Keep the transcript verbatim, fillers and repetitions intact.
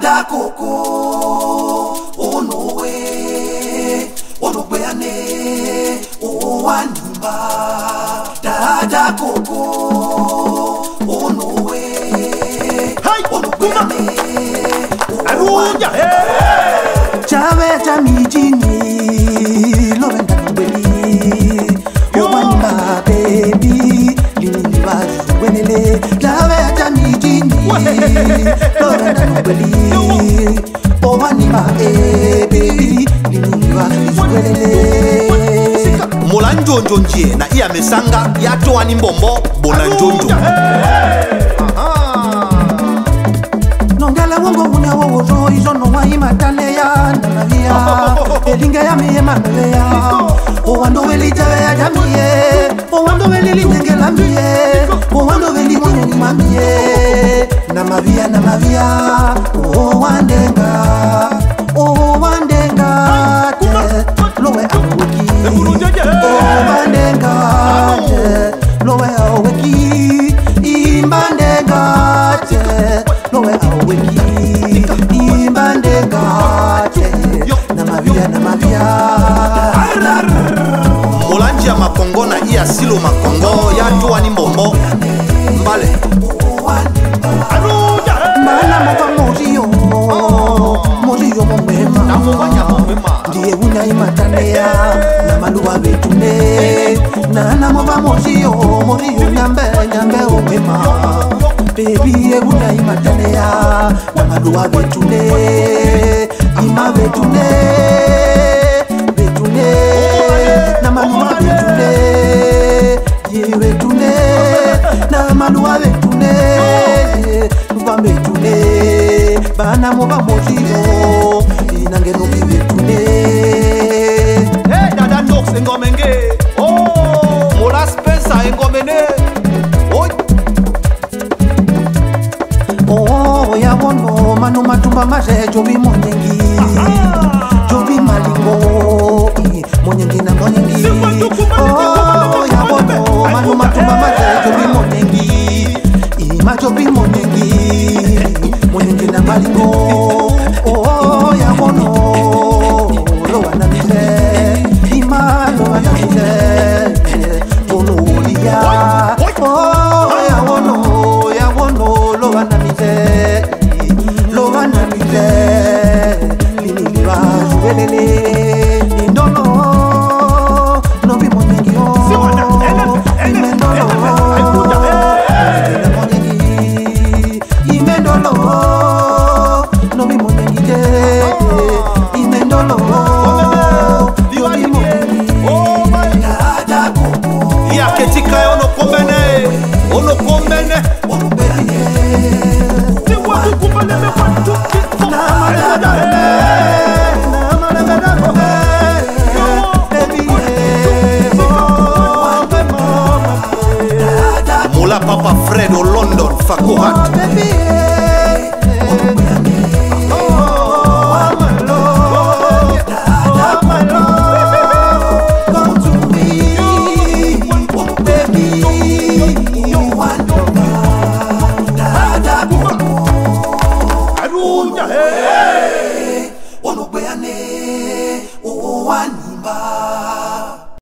Dada Coco, oh no way, oh no way, oh Wanimba. Dada Coco, oh no way, oh no way, oh Wanimba. Chave chamijini, lo venda nubeli, oh Wanimba baby, lini wazu wenele. Chave chamijini, lo venda nubeli, oh Wanimba baby, lini wazu wenele. Mola njonjo njie na iya mesanga ya toa ni mbombo bona njonjo. Nongela wongo munya wowo izo no wa imatale ya navia elinga ya me manale ya o wando weli jawe ya jamie o wando weli lingela mie o wando weli monye ni mamie na mavia na mavia o wandenga o wandenga lowe aweki o wandenga lowe aweki imbandenga lowe aweki imbandenga na mavia na mavia Molanji ya makongo na iya silo makongo ya toa ni mbombo mbale. Mana moka morio morio mwema ndiye una imatanea na maluwa betune na na moka morio morio nyambe nyambe mwema baby una imatanea na maluwa betune ima betune betune na maluwa betune ye betune na maluwa betune betune bana moba mojiro inangeno betune. Hey Dada Nox engomenge oh Mola Spencer engomene oh oh ya bono manu matumba maje jobi monyengi jobi malingo monyengi na monyengi oh ya bono manu matumba maje jobi monyengi ima jobi monyengi monyengi na malingo oh ya bono lo wana mise ima lo wana mise ono ulia oh ya bono ya bono lo wana mise lo wana mise lini liwa juvelele indono no bi monyengi oh imendolo imendolo no bi monyengi je imendolo yo bi monyengi oh my Dada Coco iya ketika ya ono kombene ono kombene ono beliye ti watu kumbene me watu kifo na madame na madame baby Mola Papa Fred o London Fakohat